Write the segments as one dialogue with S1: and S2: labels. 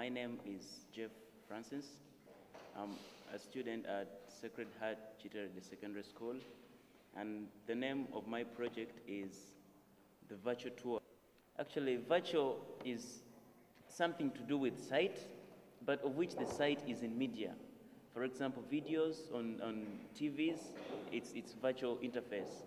S1: My name is Jeff Francis. I'm a student at Sacred Heart Chiterede Secondary School, and the name of my project is the Virtual Tour. Actually, virtual is something to do with sight, but of which the sight is in media. For example, videos on TVs, it's virtual interface.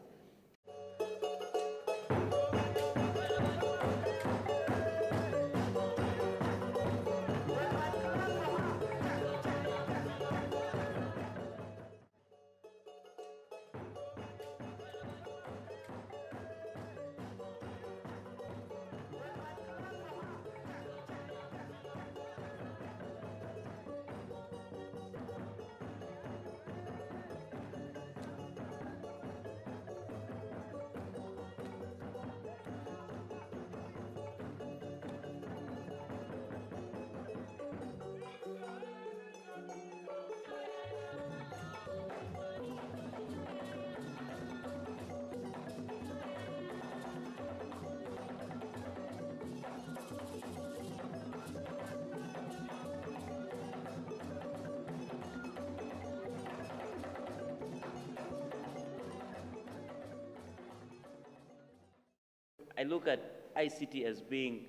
S1: I look at ICT as being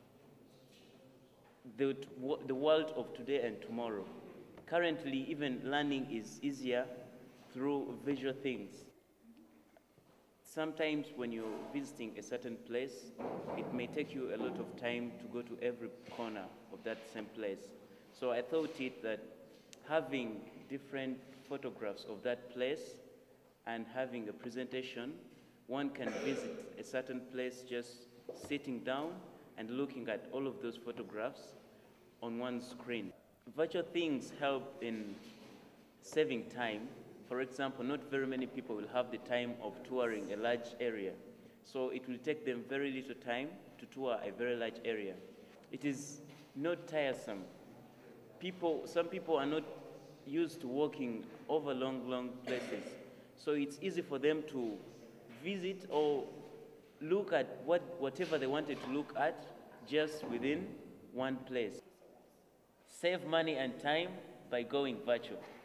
S1: the world of today and tomorrow. Currently, even learning is easier through visual things. Sometimes when you're visiting a certain place, it may take you a lot of time to go to every corner of that same place. So I thought that having different photographs of that place and having a presentation, one can visit a certain place just sitting down and looking at all of those photographs on one screen. Virtual things help in saving time. For example, not very many people will have the time of touring a large area. So it will take them very little time to tour a very large area. It is not tiresome. Some people are not used to walking over long places. So it's easy for them to visit or look at whatever they wanted to look at just within one place. Save money and time by going virtual.